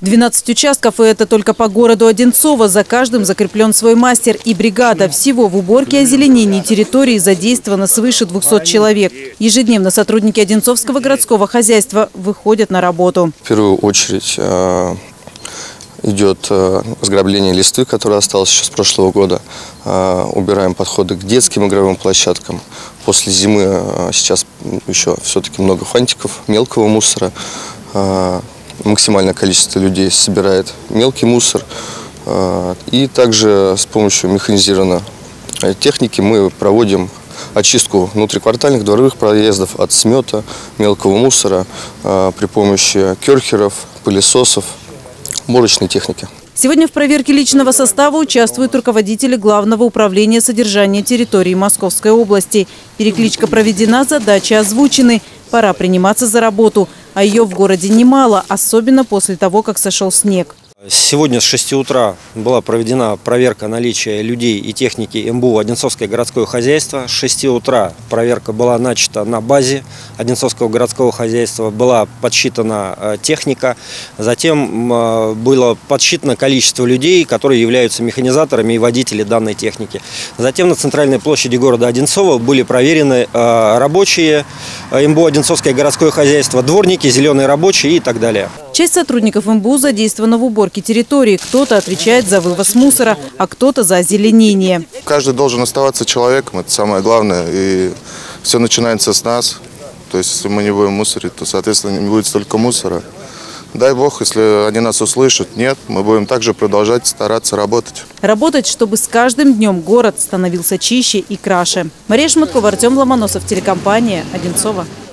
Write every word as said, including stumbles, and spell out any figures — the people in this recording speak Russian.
двенадцать участков, и это только по городу Одинцово. За каждым закреплен свой мастер и бригада. Всего в уборке и озеленении территории задействовано свыше двухсот человек. Ежедневно сотрудники Одинцовского городского хозяйства выходят на работу. В первую очередь э, идет э, разграбление листвы, которая осталась еще с прошлого года. Э, убираем подходы к детским игровым площадкам. После зимы э, сейчас еще все-таки много фантиков, мелкого мусора. Э, Максимальное количество людей собирает мелкий мусор. И также с помощью механизированной техники мы проводим очистку внутриквартальных дворовых проездов от смета, мелкого мусора при помощи керхеров, пылесосов, уборочной техники. Сегодня в проверке личного состава участвуют руководители Главного управления содержания территории Московской области. Перекличка проведена, задачи озвучены. Пора приниматься за работу. А ее в городе немало, особенно после того, как сошел снег. Сегодня с шести утра была проведена проверка наличия людей и техники эм бэ у Одинцовское городское хозяйство. С шести утра проверка была начата на базе Одинцовского городского хозяйства. Была подсчитана техника. Затем было подсчитано количество людей, которые являются механизаторами и водители данной техники. Затем на центральной площади города Одинцово были проверены рабочие эм бэ у Одинцовское городское хозяйство, дворники, зеленые рабочие и так далее. Часть сотрудников эм бэ у задействована в уборке территории. Кто-то отвечает за вывоз мусора, а кто-то за озеленение. Каждый должен оставаться человеком, это самое главное. И все начинается с нас. То есть, если мы не будем мусорить, то, соответственно, не будет столько мусора. Дай бог, если они нас услышат. Нет, мы будем также продолжать стараться работать. Работать, чтобы с каждым днем город становился чище и краше. Мария Шматкова, Артем Ломоносов, телекомпания «Одинцово».